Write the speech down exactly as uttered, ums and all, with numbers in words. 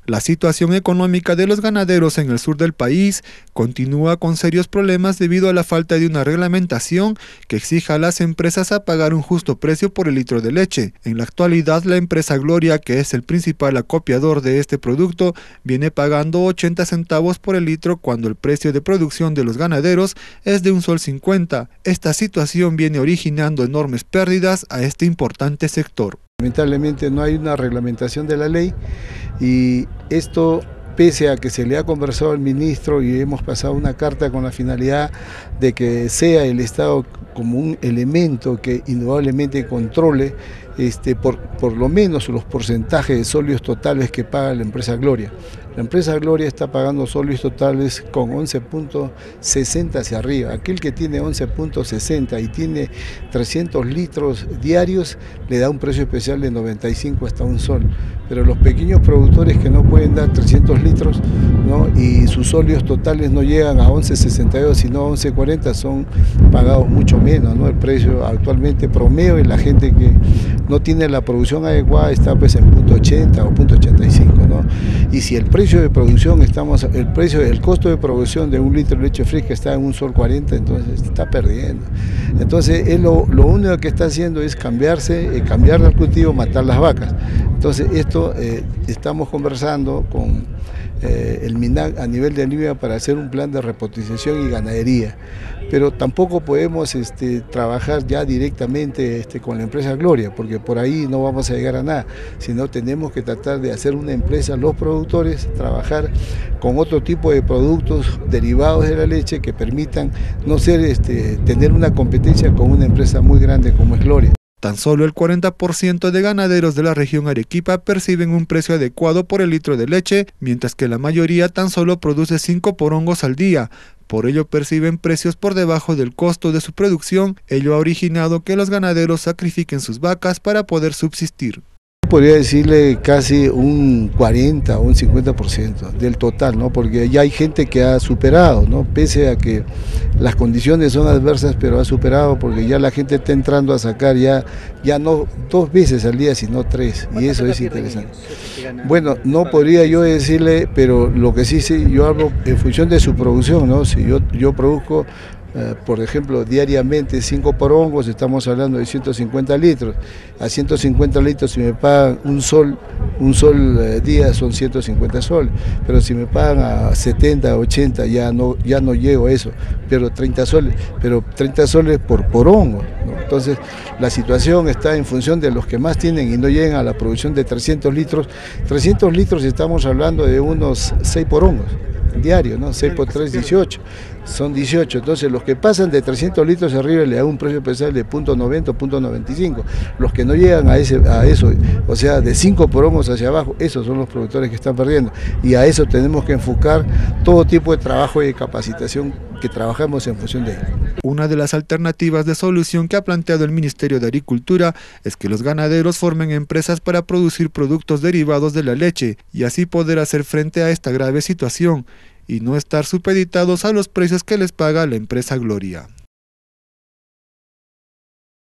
La situación económica de los ganaderos en el sur del país continúa con serios problemas debido a la falta de una reglamentación que exija a las empresas a pagar un justo precio por el litro de leche. En la actualidad, la empresa Gloria, que es el principal acopiador de este producto, viene pagando ochenta centavos por el litro cuando el precio de producción de los ganaderos es de un sol cincuenta. Esta situación viene originando enormes pérdidas a este importante sector. Lamentablemente no hay una reglamentación de la ley y esto, pese a que se le ha conversado al ministro y hemos pasado una carta con la finalidad de que sea el Estado como un elemento que indudablemente controle este, por, por lo menos los porcentajes de sólidos totales que paga la empresa Gloria. La empresa Gloria está pagando sólidos totales con once punto sesenta hacia arriba. Aquel que tiene once punto sesenta y tiene trescientos litros diarios le da un precio especial de noventa y cinco hasta un sol. Pero los pequeños productores que no pueden dar trescientos litros, ¿no?, y sus sólidos totales no llegan a once sesenta y dos sino a once cuarenta, son pagados mucho menos, ¿no? El precio actualmente promedio y la gente que no tiene la producción adecuada está pues en punto ochenta o punto ochenta y cinco, ¿no? Y si el precio de producción, estamos, el precio, el costo de producción de un litro de leche fresca está en un sol cuarenta, entonces está perdiendo. Entonces él lo, lo único que está haciendo es cambiarse, eh, cambiar el cultivo, matar las vacas. Entonces esto eh, estamos conversando con eh, el MINAC a nivel de Lima para hacer un plan de repotización y ganadería. Pero tampoco podemos este, trabajar ya directamente este, con la empresa Gloria, porque por ahí no vamos a llegar a nada, sino tenemos que tratar de hacer una empresa, los productores, trabajar con otro tipo de productos derivados de la leche que permitan no ser, este, tener una competencia con una empresa muy grande como es Gloria. Tan solo el cuarenta por ciento de ganaderos de la región Arequipa perciben un precio adecuado por el litro de leche, mientras que la mayoría tan solo produce cinco porongos al día. Por ello perciben precios por debajo del costo de su producción. Ello ha originado que los ganaderos sacrifiquen sus vacas para poder subsistir. Podría decirle casi un cuarenta o un cincuenta por ciento del total, ¿no? Porque ya hay gente que ha superado, ¿no? Pese a que las condiciones son adversas, pero ha superado porque ya la gente está entrando a sacar ya, ya no dos veces al día, sino tres, y eso es interesante. Bueno, no podría yo decirle, pero lo que sí sé, yo hablo en función de su producción, ¿no? Si yo, yo produzco, Uh, por ejemplo, diariamente cinco porongos, estamos hablando de ciento cincuenta litros. A ciento cincuenta litros, si me pagan un sol, un sol uh, día son ciento cincuenta soles, pero si me pagan a setenta, ochenta, ya no, ya no llego a eso, pero treinta soles, pero treinta soles por porongo, ¿no? Entonces, la situación está en función de los que más tienen y no llegan a la producción de trescientos litros. trescientos litros estamos hablando de unos seis porongos diario, ¿no? seis por tres, dieciocho, son dieciocho, entonces los que pasan de trescientos litros arriba le da un precio especial de punto noventa, punto noventa y cinco, los que no llegan a, ese, a eso, o sea, de cinco porongos hacia abajo, esos son los productores que están perdiendo, y a eso tenemos que enfocar todo tipo de trabajo y de capacitación que trabajamos en función de ello. Una de las alternativas de solución que ha planteado el Ministerio de Agricultura es que los ganaderos formen empresas para producir productos derivados de la leche y así poder hacer frente a esta grave situación y no estar supeditados a los precios que les paga la empresa Gloria.